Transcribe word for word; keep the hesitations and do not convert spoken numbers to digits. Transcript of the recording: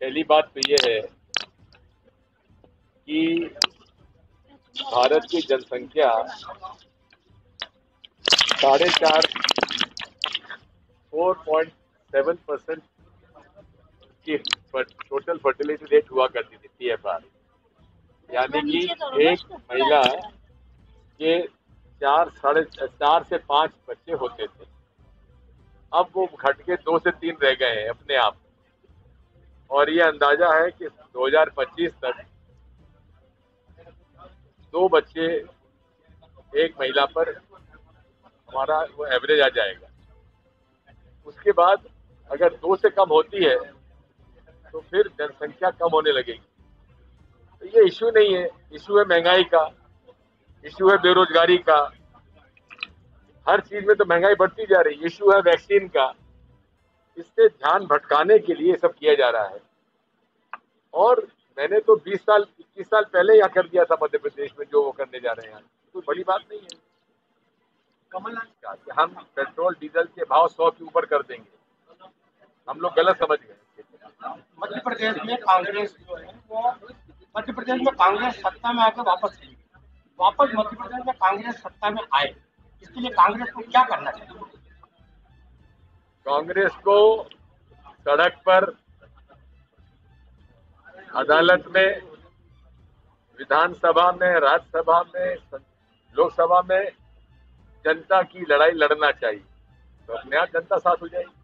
पहली बात तो ये है कि भारत की जनसंख्या साढ़े चार फोर पॉइंट सेवन परसेंट की टोटल फर्टिलिटी रेट हुआ करती थी, टी एफ आर, यानी कि एक महिला के चार साढ़े चार से पांच बच्चे होते थे। अब वो घट के दो से तीन रह गए हैं अपने आप, और ये अंदाजा है कि दो हज़ार पच्चीस तक दो बच्चे एक महिला पर हमारा वो एवरेज आ जाएगा। उसके बाद अगर दो से कम होती है तो फिर जनसंख्या कम होने लगेगी। तो ये इश्यू नहीं है, इश्यू है महंगाई का, इश्यू है बेरोजगारी का, हर चीज में तो महंगाई बढ़ती जा रही है, इश्यू है वैक्सीन का। इससे ध्यान भटकाने के लिए सब किया जा रहा है। और मैंने तो बीस साल इक्कीस साल पहले यहाँ कर दिया था मध्य प्रदेश में, जो वो करने जा रहे हैं, कोई बड़ी बात नहीं है। कमलनाथ कि हम पेट्रोल डीजल के भाव सौ के ऊपर कर देंगे, हम लोग गलत समझ गए। मध्य प्रदेश में कांग्रेस जो है वो मध्य प्रदेश में कांग्रेस सत्ता में आकर वापस चली गई। वापस मध्य प्रदेश में कांग्रेस सत्ता में आए, इसके लिए कांग्रेस को क्या करना चाहिए? कांग्रेस को सड़क पर, अदालत में, विधानसभा में, राज्यसभा में, लोकसभा में जनता की लड़ाई लड़ना चाहिए, तो अपने आप जनता साथ हो जाएगी।